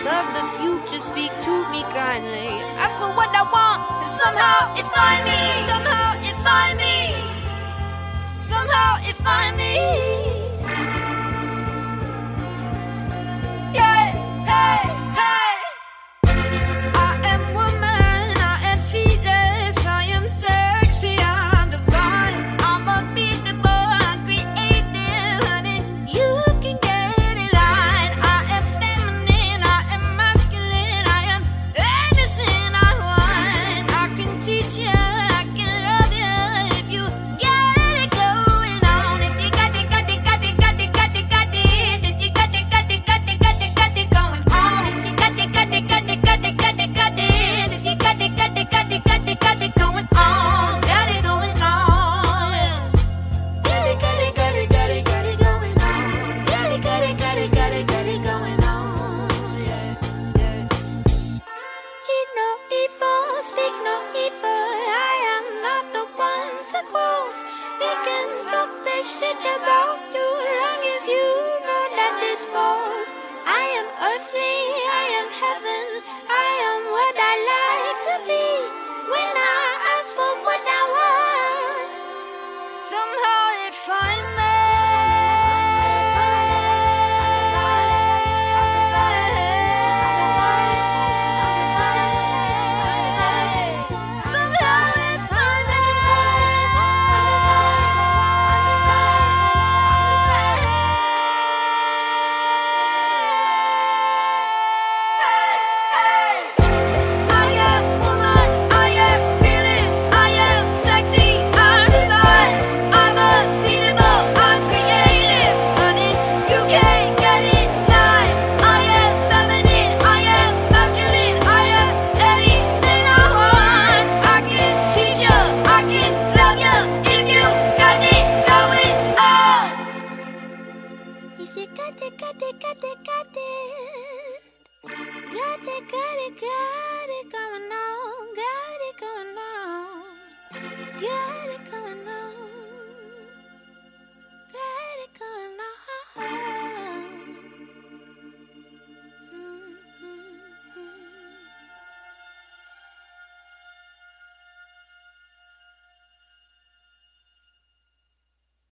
voice of the future, speak to me kindly. Ask for what I want, and somehow it find me. Somehow it find me. Somehow it find me. Yeah, hey, hey. I am woman, I am fearless, I am sexy, I'm divine. I'm unbeatable, I'm creative, honey, you can get in line. I am feminine, I am masculine, I am anything I want. I can teach you, I can love you if you got it going on. If you got it, got it, got it, got it, got it, got it. If you got it, got it, got it, got it, got it going on. If you got it, got it, got it, got it, got it, got it. If you got it, got it, got it, got it, got it going on. Got it going on. Got it, got it, got it, got it, got it going on. Got it, got it, got it, got it, got it going on. Yeah, yeah. Eat no evil, speak no evil. I am not the one to cross. They can talk their shit about you long as you know that it's false. I am earthly, I am heaven, I am what I like to be. When I ask for what I want, somehow it find me. Somehow it find me. I am woman, I am fearless, I am sexy, I'm divine. I'm unbeatable, I'm creative, honey, you can't get it line. I am feminine, I am masculine, I am anything I want. I can teach you, I can love you if you got it going on. If you got it, got it, got it, got it. Got it, got it, got it going on. Got it going on. Got